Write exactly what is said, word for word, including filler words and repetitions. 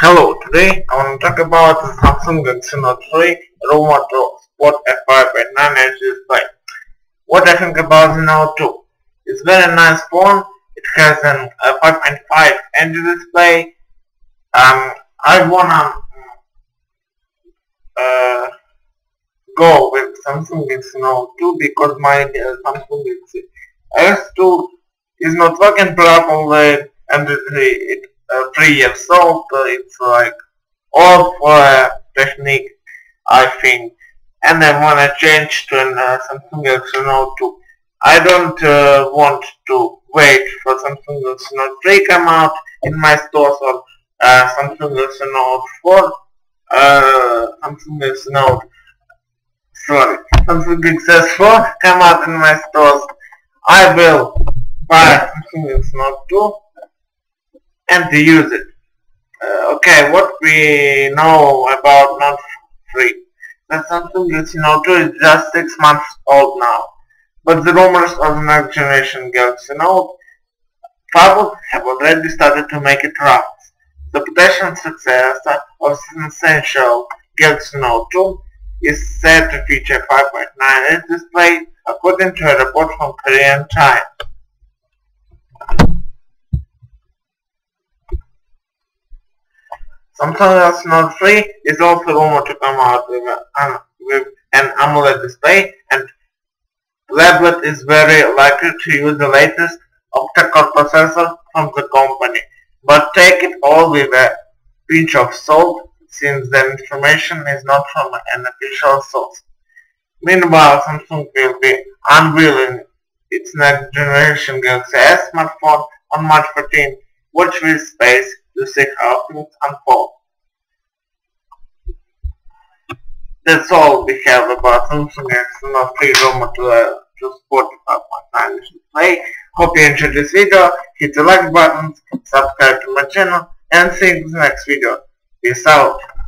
Hello, today I want to talk about the Samsung Galaxy Note three Roma Sport F five point nine inch display. What I think about the Note two? It's very nice phone. It has an uh, five point five inch display. Um, I wanna uh, go with Samsung Galaxy Note two because my uh, Samsung Galaxy S two is not working properly and it, it Uh, three years old. Uh, it's like old for uh, technique, I think, and I wanna change to an uh, Samsung Galaxy Note two. I don't uh, want to wait for Samsung Galaxy Note three come out in my stores or uh, Samsung Galaxy Note four. Uh, Samsung Galaxy Note, sorry, Samsung Galaxy S four come out in my stores. I will buy Samsung Galaxy Note two and to use it. Uh, okay, what we know about Note three. The Samsung Galaxy Note two is just six months old now, but the rumors of the next generation Galaxy Note five have already started to make it rounds. The potential success of the essential Galaxy Note two is said to feature five point nine inch display, according to a report from Korean Times. Samsung Galaxy Note three is also rumored to come out with, uh, with an AMOLED display, and Tablet is very likely to use the latest octa-core processor from the company. But take it all with a pinch of salt, since the information is not from an official source. Meanwhile, Samsung will be unveiling its next generation Galaxy S smartphone on March fourteenth. Watch this space to see how things unfold. That's all we have about Samsung Galaxy Note three Roma to, uh, to Sport five point nine inch display. Hope you enjoyed this video. Hit the like button, subscribe to my channel, and see you in the next video. Peace out.